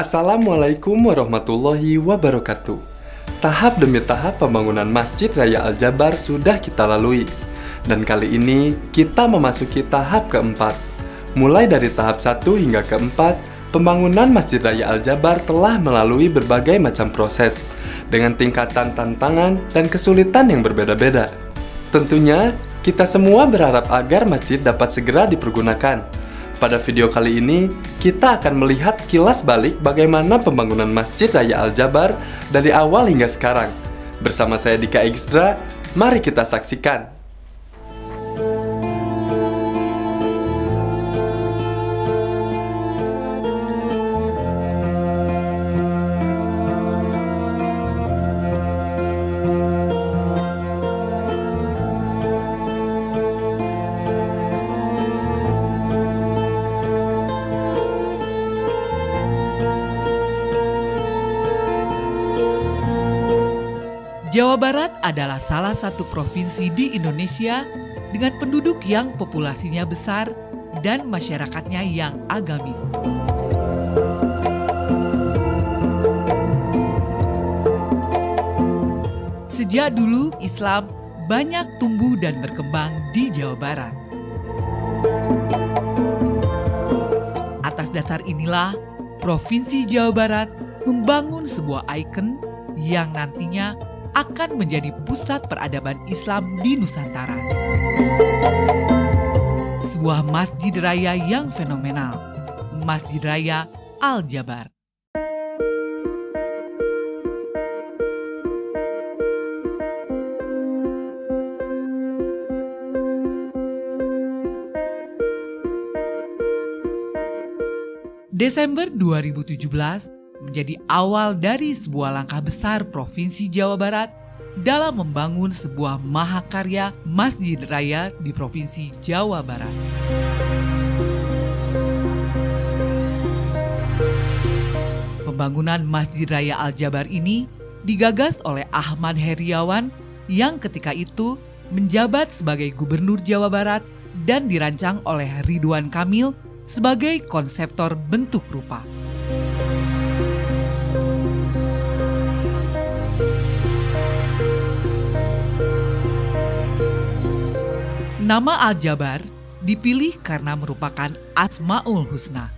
Assalamualaikum warahmatullahi wabarakatuh. Tahap demi tahap pembangunan Masjid Raya Al-Jabar sudah kita lalui. Dan kali ini kita memasuki tahap keempat. Mulai dari tahap 1 hingga keempat, pembangunan Masjid Raya Al-Jabar telah melalui berbagai macam proses dengan tingkatan tantangan dan kesulitan yang berbeda-beda. Tentunya, kita semua berharap agar masjid dapat segera dipergunakan. Pada video kali ini, kita akan melihat kilas balik bagaimana pembangunan Masjid Raya Al-Jabar dari awal hingga sekarang. Bersama saya Dika Egistra, mari kita saksikan. Jawa Barat adalah salah satu provinsi di Indonesia dengan penduduk yang populasinya besar dan masyarakatnya yang agamis. Sejak dulu, Islam banyak tumbuh dan berkembang di Jawa Barat. Atas dasar inilah, Provinsi Jawa Barat membangun sebuah ikon yang nantinya akan menjadi pusat peradaban Islam di Nusantara. Sebuah masjid raya yang fenomenal, Masjid Raya Al-Jabar. Desember 2017 menjadi awal dari sebuah langkah besar Provinsi Jawa Barat dalam membangun sebuah mahakarya Masjid Raya di Provinsi Jawa Barat. Pembangunan Masjid Raya Al-Jabar ini digagas oleh Ahmad Heriawan yang ketika itu menjabat sebagai Gubernur Jawa Barat dan dirancang oleh Ridwan Kamil sebagai konseptor bentuk rupa. Nama Al-Jabar dipilih karena merupakan Asmaul Husna.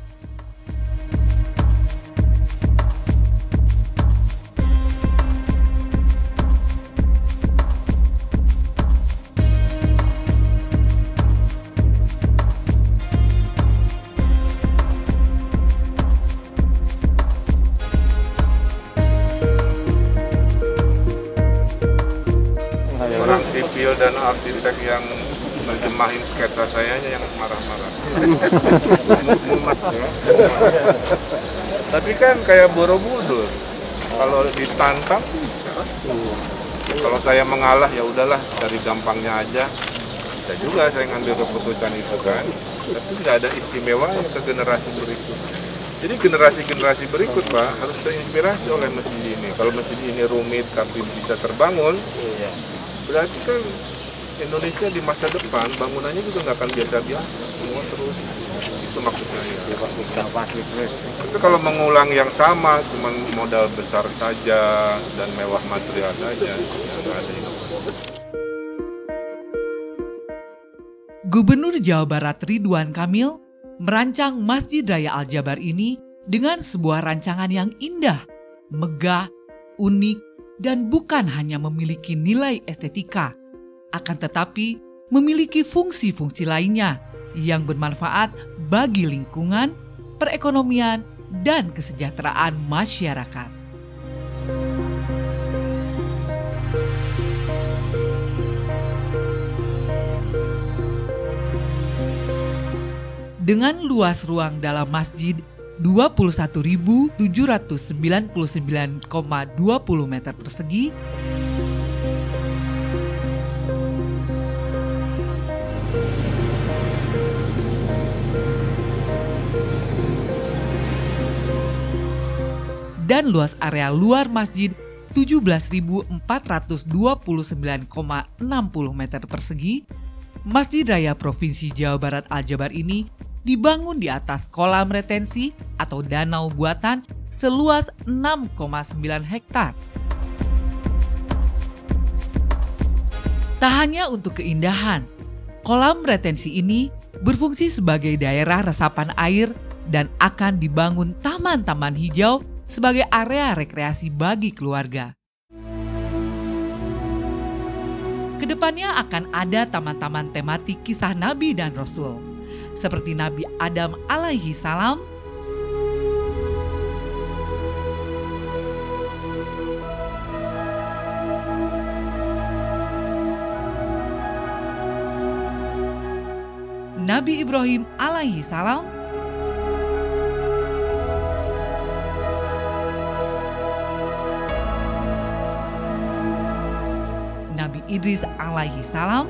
Orang sipil dan arsitek yang nerjemahin sketsa saya yang marah-marah. Mumet ya. Tapi kan kayak Borobudur. Kalau ditantang bisa. Kalau saya mengalah ya udahlah, dari gampangnya aja. Bisa juga saya ngambil keputusan itu kan. Tapi nggak ada istimewanya ke generasi berikut. Jadi generasi-generasi berikut Pak harus terinspirasi oleh masjid ini. Kalau masjid ini rumit tapi bisa terbangun, berarti kan Indonesia di masa depan bangunannya juga nggak akan biasa-biasa, semua terus. Itu maksudnya ya. Tapi kalau mengulang yang sama, cuman modal besar saja dan mewah material saja, nggak ada inovasi. Gubernur Jawa Barat Ridwan Kamil merancang Masjid Raya Al-Jabar ini dengan sebuah rancangan yang indah, megah, unik, dan bukan hanya memiliki nilai estetika, akan tetapi memiliki fungsi-fungsi lainnya yang bermanfaat bagi lingkungan, perekonomian, dan kesejahteraan masyarakat. Dengan luas ruang dalam masjid 21.799,20 meter persegi, dan luas area luar masjid 17.429,60 meter persegi, Masjid Raya Provinsi Jawa Barat Al-Jabar ini dibangun di atas kolam retensi atau danau buatan seluas 6,9 hektar. Tak hanya untuk keindahan, kolam retensi ini berfungsi sebagai daerah resapan air dan akan dibangun taman-taman hijau sebagai area rekreasi bagi keluarga. Kedepannya akan ada taman-taman tematik kisah Nabi dan Rasul, seperti Nabi Adam alaihi salam, Nabi Ibrahim alaihi salam, Nabi Idris alaihi salam,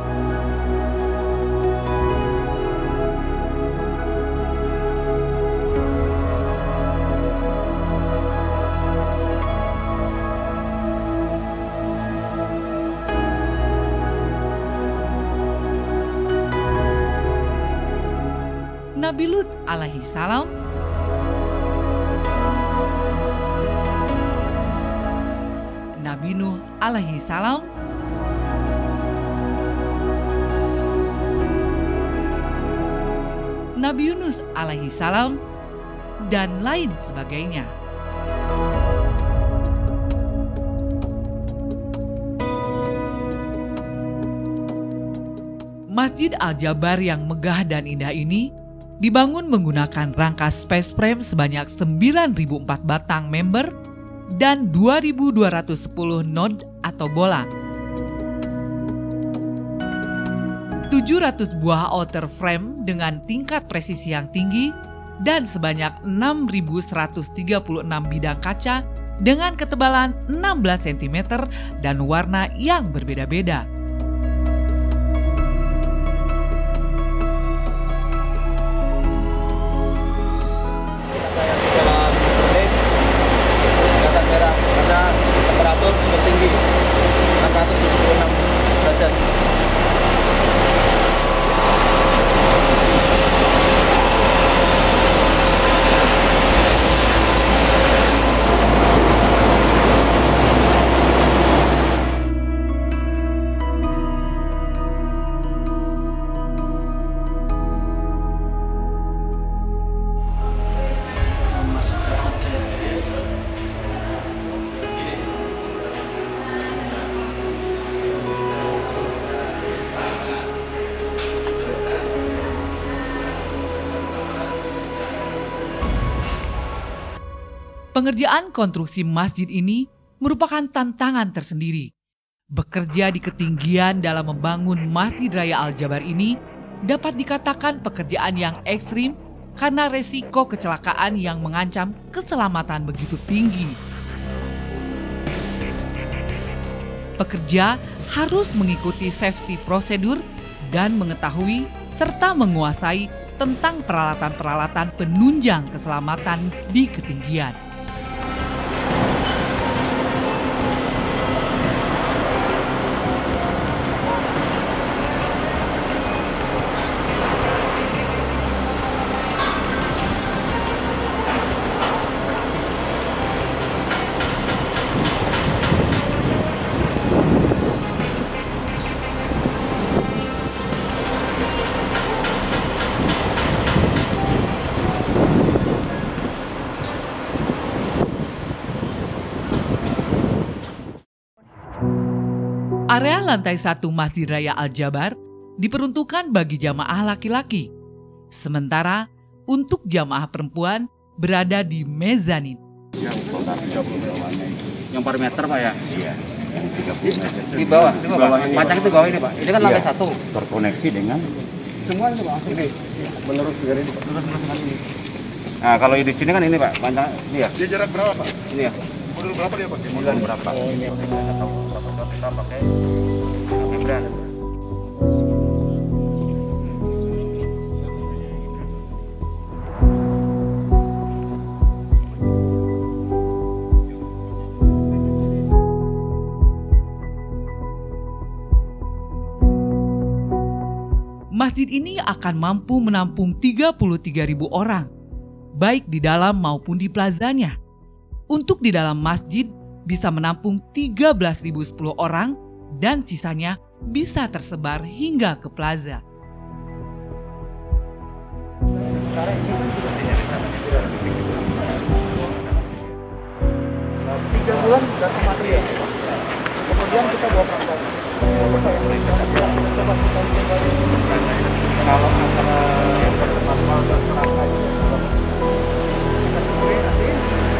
Nabi Lut alaihi salam, Nabi Nuh alaihi salam, Nabi Yunus alaihi salam, dan lain sebagainya. Masjid Al-Jabar yang megah dan indah ini dibangun menggunakan rangka space frame sebanyak 9.004 batang member dan 2.210 node atau bola. 700 buah outer frame dengan tingkat presisi yang tinggi dan sebanyak 6.136 bidang kaca dengan ketebalan 16 cm dan warna yang berbeda-beda. Temperatur tertinggi 676 derajat. Pengerjaan konstruksi masjid ini merupakan tantangan tersendiri. Bekerja di ketinggian dalam membangun Masjid Raya Al-Jabar ini dapat dikatakan pekerjaan yang ekstrim karena resiko kecelakaan yang mengancam keselamatan begitu tinggi. Pekerja harus mengikuti safety prosedur dan mengetahui serta menguasai tentang peralatan-peralatan penunjang keselamatan di ketinggian. Area lantai 1 Masjid Raya Al-Jabar diperuntukkan bagi jamaah laki-laki, sementara untuk jamaah perempuan berada di mezanin. Yang per meter Pak ya? Iya, yang 30 meter. Di bawah panjang itu bawah ini Pak. Ini kan lantai 1. Terkoneksi dengan Semua ini Pak. Ini menurut dari ini Pak. Menurut ini. Nah kalau di sini kan ini Pak, panjang ini ya. Dia jarak berapa, Pak? Ini ya. Modul berapa dia, Pak? Modul berapa? Oh ini kita pakai membran. Masjid ini akan mampu menampung 33.000 orang, baik di dalam maupun di plazanya. Untuk di dalam masjid bisa menampung 13.010 orang dan sisanya bisa tersebar hingga ke plaza. Kemudian kita bawa perangkat. Kalau antara maksimal dan perangkat kita sendiri nanti.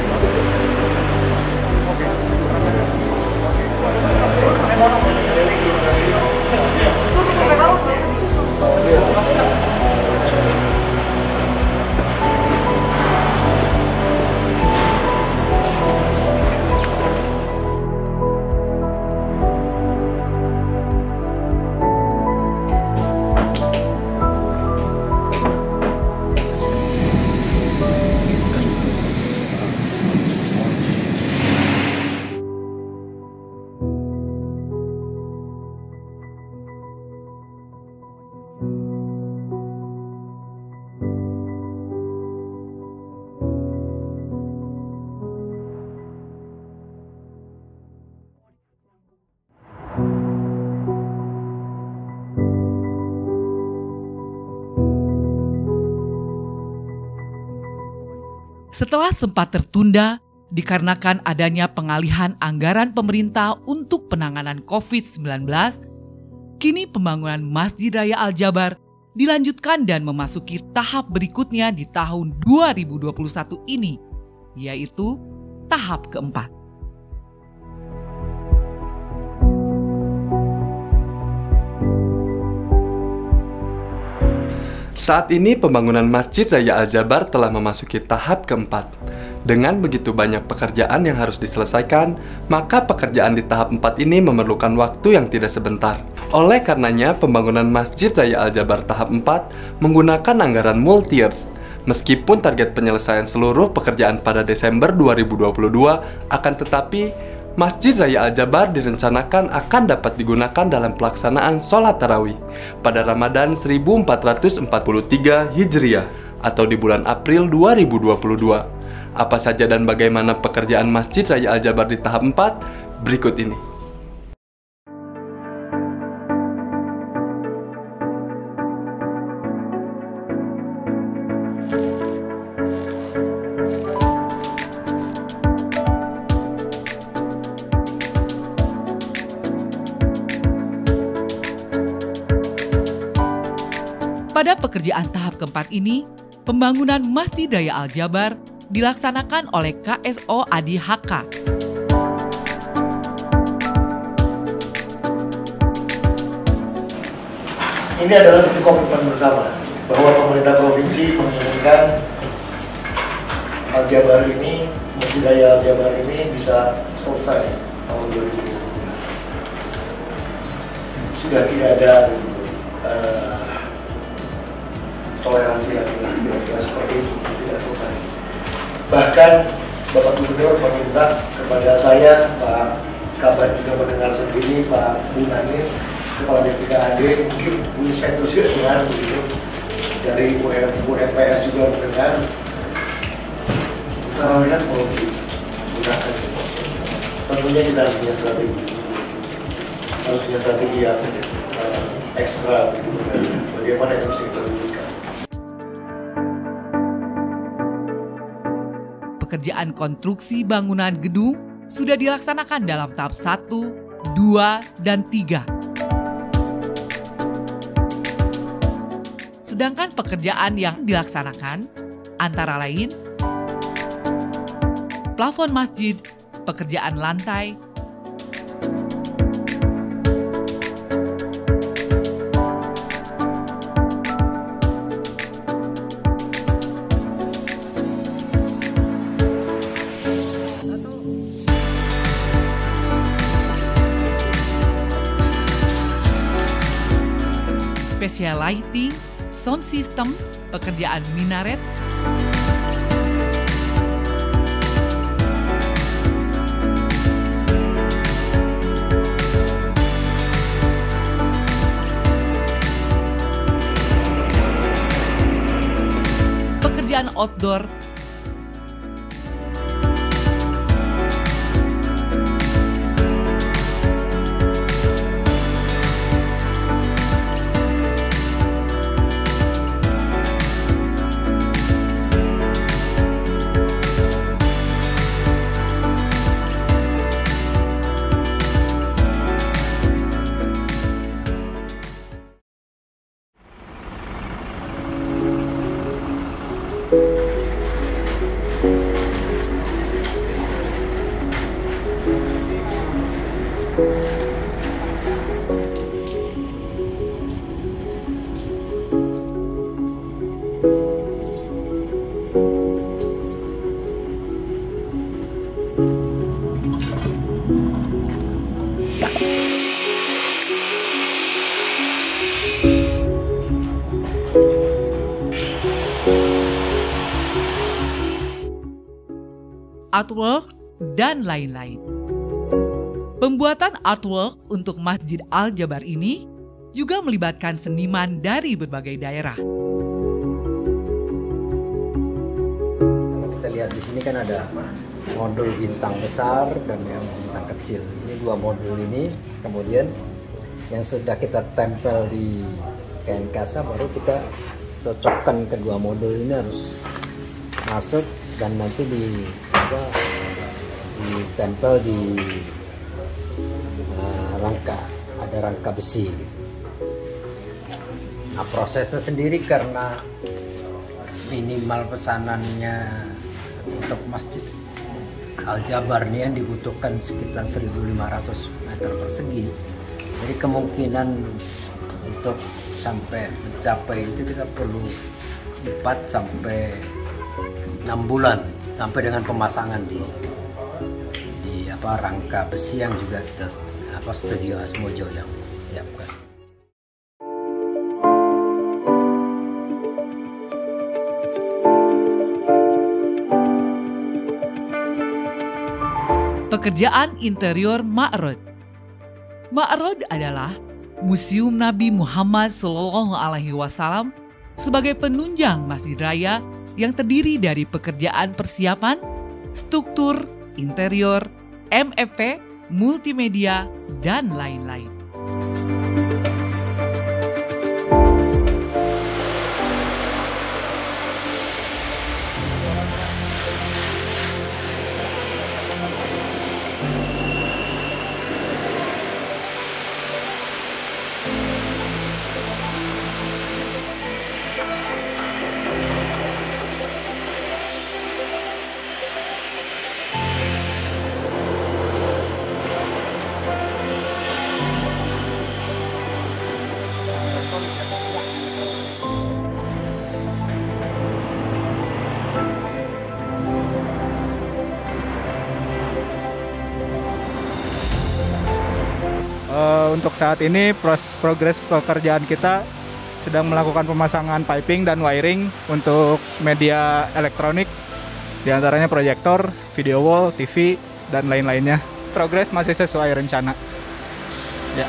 Setelah sempat tertunda dikarenakan adanya pengalihan anggaran pemerintah untuk penanganan COVID-19, kini pembangunan Masjid Raya Al-Jabar dilanjutkan dan memasuki tahap berikutnya di tahun 2021 ini, yaitu tahap keempat. Saat ini pembangunan Masjid Raya Al-Jabar telah memasuki tahap keempat. Dengan begitu banyak pekerjaan yang harus diselesaikan, maka pekerjaan di tahap 4 ini memerlukan waktu yang tidak sebentar. Oleh karenanya, pembangunan Masjid Raya Al-Jabar tahap 4 menggunakan anggaran multi-years. Meskipun target penyelesaian seluruh pekerjaan pada Desember 2022, akan tetapi Masjid Raya Al-Jabar direncanakan akan dapat digunakan dalam pelaksanaan sholat tarawih pada Ramadan 1443 Hijriah atau di bulan April 2022. Apa saja dan bagaimana pekerjaan Masjid Raya Al-Jabar di tahap 4? Berikut ini. Pada pekerjaan tahap keempat ini, pembangunan Masjid Raya Al-Jabar dilaksanakan oleh KSO Adi HK. Ini adalah bentuk komitmen bersama bahwa pemerintah provinsi menginginkan Al-Jabar ini, Masjid Raya Al-Jabar ini bisa selesai tahun 2020. Sudah tidak ada toleransi lagi, kira-kira seperti itu, tidak selesai. Bahkan Bapak Gubernur meminta kepada saya, Pak Kabar juga mendengar sendiri, Pak Bunanin, Kepala BPKAD, mungkin Bu Inspektur juga dengar begitu, dari UNPS juga mendengar, tarawihnya mau digunakan. Tentunya kita harus punya strategi yang ekstra, bagaimana yang bisa kita wujudkan. Pekerjaan konstruksi bangunan gedung sudah dilaksanakan dalam tahap 1, 2, dan 3. Sedangkan pekerjaan yang dilaksanakan antara lain plafon masjid, pekerjaan lantai, special lighting, sound system, pekerjaan minaret, outdoor, artwork, dan lain-lain. Pembuatan artwork untuk Masjid Al-Jabar ini juga melibatkan seniman dari berbagai daerah. Kalau kita lihat di sini kan ada modul bintang besar dan yang bintang kecil. Ini dua modul ini, kemudian yang sudah kita tempel di kain kasa, baru kita cocokkan kedua modul ini harus masuk dan nanti ditempel di rangka, ada rangka besi gitu. Nah, prosesnya sendiri karena minimal pesanannya untuk Masjid Al-Jabar ini yang dibutuhkan sekitar 1.500 meter persegi, jadi kemungkinan untuk sampai mencapai itu kita perlu 4 sampai 6 bulan sampai dengan pemasangan di rangka besi yang juga kita Studio Asmojo yang siapkan. Pekerjaan interior Ma'rod. Ma'rod adalah Museum Nabi Muhammad SAW sebagai penunjang Masjid Raya yang terdiri dari pekerjaan persiapan, struktur, interior, MEP, multimedia, dan lain-lain. Untuk saat ini progres pekerjaan kita sedang melakukan pemasangan piping dan wiring untuk media elektronik, diantaranya proyektor, video wall, TV, dan lain-lainnya. Progres masih sesuai rencana. Ya.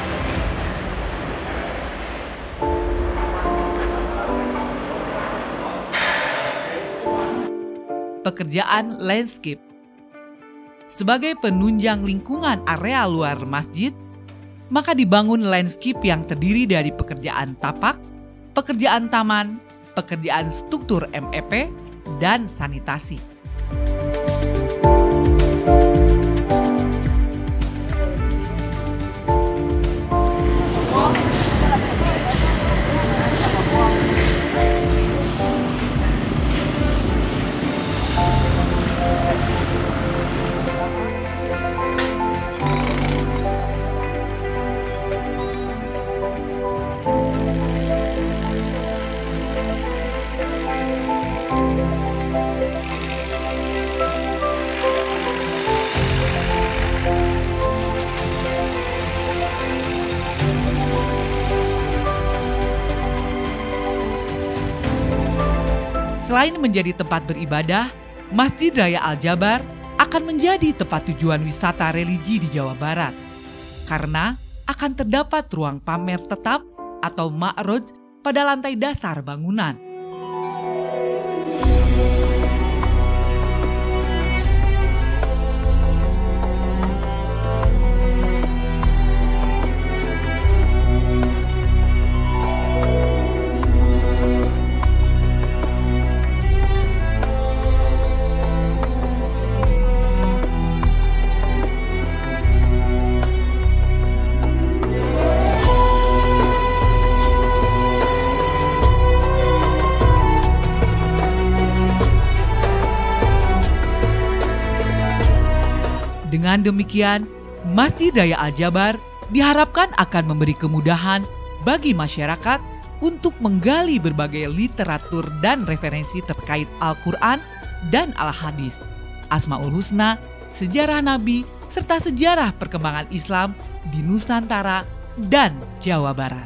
Pekerjaan landscape. Sebagai penunjang lingkungan area luar masjid, maka dibangun landscape yang terdiri dari pekerjaan tapak, pekerjaan taman, pekerjaan struktur MEP, dan sanitasi. Selain menjadi tempat beribadah, Masjid Raya Al-Jabar akan menjadi tempat tujuan wisata religi di Jawa Barat. Karena akan terdapat ruang pamer tetap atau ma'roj pada lantai dasar bangunan. Dengan demikian, Masjid Raya Al-Jabar diharapkan akan memberi kemudahan bagi masyarakat untuk menggali berbagai literatur dan referensi terkait Al-Quran dan Al-Hadis, Asmaul Husna, sejarah Nabi, serta sejarah perkembangan Islam di Nusantara dan Jawa Barat.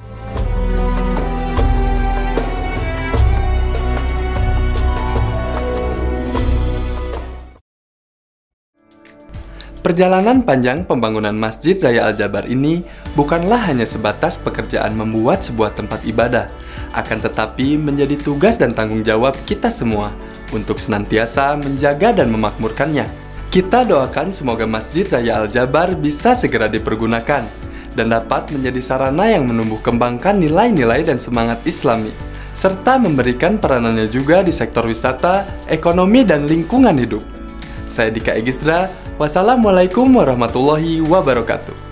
Perjalanan panjang pembangunan Masjid Raya Al-Jabar ini bukanlah hanya sebatas pekerjaan membuat sebuah tempat ibadah, akan tetapi menjadi tugas dan tanggung jawab kita semua untuk senantiasa menjaga dan memakmurkannya. Kita doakan semoga Masjid Raya Al-Jabar bisa segera dipergunakan dan dapat menjadi sarana yang menumbuh kembangkan nilai-nilai dan semangat Islami, serta memberikan peranannya juga di sektor wisata, ekonomi, dan lingkungan hidup. Saya Dika Egisra, wassalamualaikum warahmatullahi wabarakatuh.